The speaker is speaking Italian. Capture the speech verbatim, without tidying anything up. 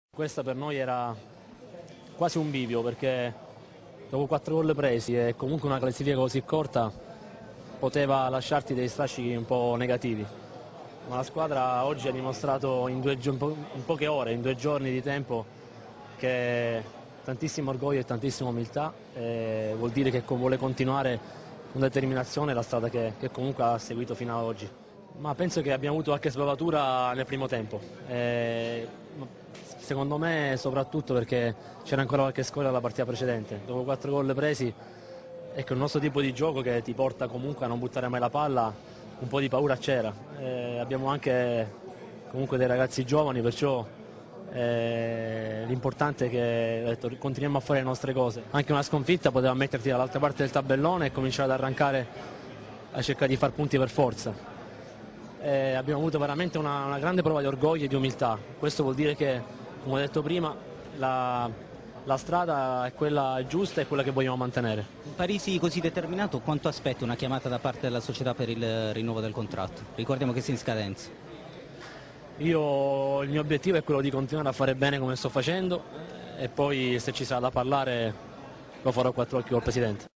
Questa per noi era quasi un bivio, perché dopo quattro gol presi e comunque una classifica così corta poteva lasciarti dei strascichi un po' negativi. Ma la squadra oggi ha dimostrato in, due, in poche ore, in due giorni di tempo, che tantissimo orgoglio e tantissima umiltà, e vuol dire che vuole continuare con determinazione la strada che, che comunque ha seguito fino ad oggi. Ma penso che abbiamo avuto qualche sbavatura nel primo tempo. E secondo me soprattutto perché c'era ancora qualche scoria dalla partita precedente. Dopo quattro gol presi, ecco, il nostro tipo di gioco che ti porta comunque a non buttare mai la palla, un po' di paura c'era. Abbiamo anche comunque dei ragazzi giovani, perciò eh, l'importante è che detto, continuiamo a fare le nostre cose. Anche una sconfitta poteva metterti dall'altra parte del tabellone e cominciare ad arrancare a cercare di far punti per forza. Eh, abbiamo avuto veramente una, una grande prova di orgoglio e di umiltà. Questo vuol dire che, come ho detto prima, la, la strada è quella giusta e quella che vogliamo mantenere. In Parisi così determinato, quanto aspetta una chiamata da parte della società per il rinnovo del contratto? Ricordiamo che si è in scadenza. Io, il mio obiettivo è quello di continuare a fare bene come sto facendo e poi se ci sarà da parlare lo farò a quattro occhi col Presidente.